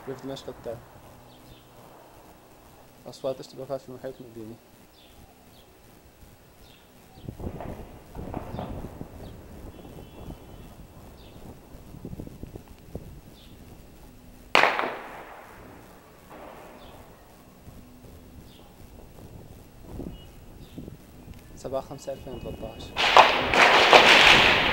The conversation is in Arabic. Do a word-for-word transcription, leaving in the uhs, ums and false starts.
في دمشق التالي. أصوات اشتباكات في المحيط المديني. سبعة خمسة ألفين وثلاثة عشر.